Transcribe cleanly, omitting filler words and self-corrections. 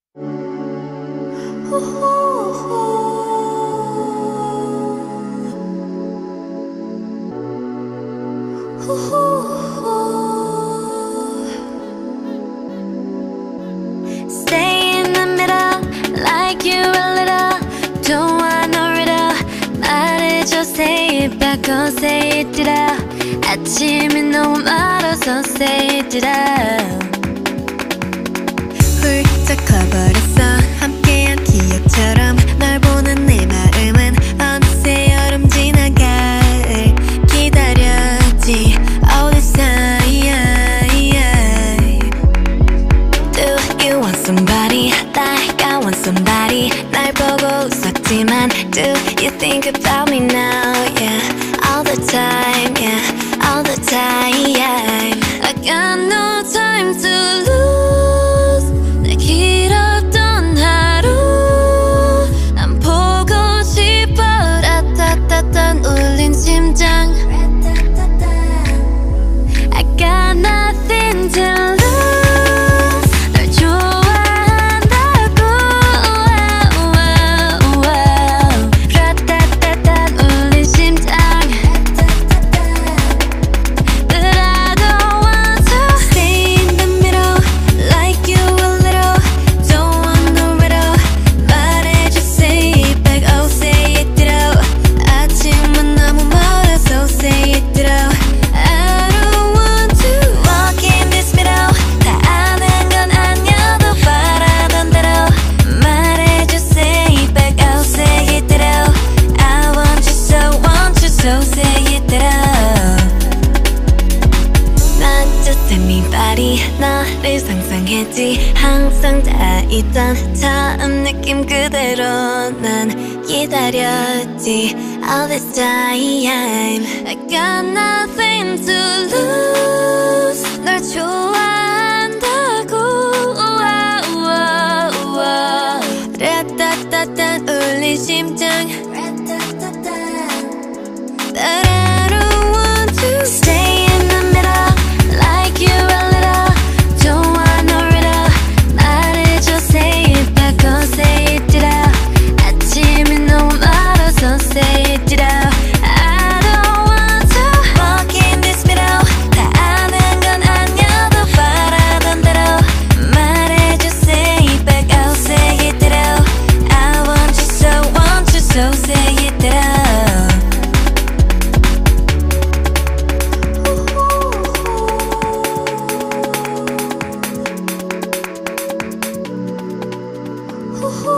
Stay in the middle, like you a little. Don't want no riddle. 말해줘, say it back, oh say it ditto. 아침이 너무 멀어서 say it ditto. 훌쩍 커버렸어 함께한 기억처럼 널 보는 내 마음은 어느새 여름 지나 가을 기다렸지 어디서야. Do you want somebody like I want somebody. 날 보고 웃었지만 do you think about me now? Yeah, all the time, yeah, all the time. I got no time to lose. 내 길었던 하루 난 보고 싶어. 라따따따 울린 심장. I got nothing to lose. 널 좋아한다고. 라따따따 울린 심장. But I don't want to stay in the middle, like you a little. Don't want no riddle. 말해줘, say it back, oh say it ditto. 아침은 너무 멀어서 say it ditto. I don't want to walk in this middle. 다 아는 건 아니어도 바라던 대로. 말해줘, say it back, oh say it ditto. I want you so say it ditto. 난 just anybody. 너를 상상했지. 항상 다 있던 처음 느낌 그대로 난 기다렸지 all this time. I got nothing to lose. 널 좋아한다고. 라따따따 울린 심장. But I don't want to stay in the middle, like you a little. Don't want no riddle. 말해줘, say it back, oh say it ditto. 아침이 너무 멀어서 say it ditto. I don't want to walk in this middle. 다 아는 건 아니어도 바라던 대로. 말해줘, say it back, oh say it ditto. I want you so say it ditto. Ooh.